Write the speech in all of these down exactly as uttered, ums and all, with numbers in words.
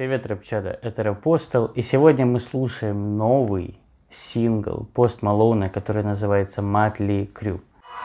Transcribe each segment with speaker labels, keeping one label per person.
Speaker 1: Привет, рэпчата, это Рэпостол, и сегодня мы слушаем новый сингл Пост Малона, который называется Mötley Crüe.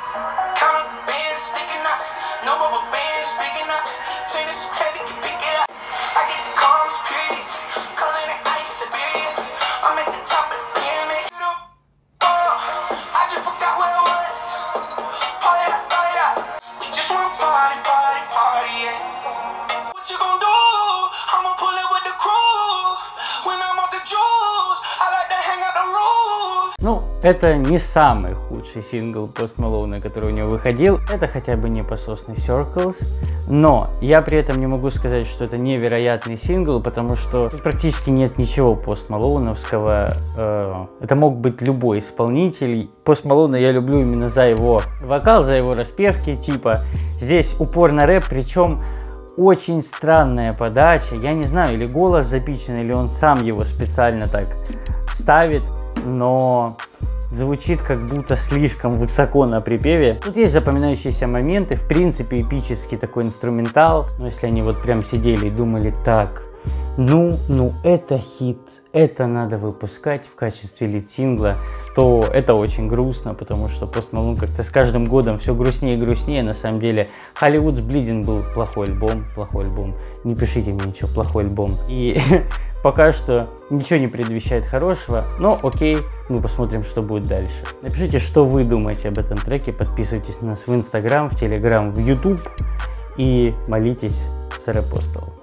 Speaker 1: Ну, это не самый худший сингл Пост Малона, который у него выходил. Это хотя бы не пососный Circles. Но я при этом не могу сказать, что это невероятный сингл, потому что тут практически нет ничего Пост Малоновского. Э, это мог быть любой исполнитель. Пост Малона я люблю именно за его вокал, за его распевки. Типа здесь упор на рэп, причем очень странная подача. Я не знаю, или голос запичен, или он сам его специально так ставит. Но звучит как будто слишком высоко на припеве. Тут есть запоминающиеся моменты, в принципе эпический такой инструментал. Но если они вот прям сидели и думали так, ну, ну это хит, это надо выпускать в качестве лид-сингла, то это очень грустно, потому что Пост Малон как-то с каждым годом все грустнее и грустнее. На самом деле Hollywood's Bleeding был плохой альбом, плохой альбом. Не пишите мне ничего, плохой альбом. И пока что ничего не предвещает хорошего, но окей, мы посмотрим, что будет дальше. Напишите, что вы думаете об этом треке, подписывайтесь на нас в Инстаграм, в Телеграм, в Ютуб и молитесь за Рэпостол.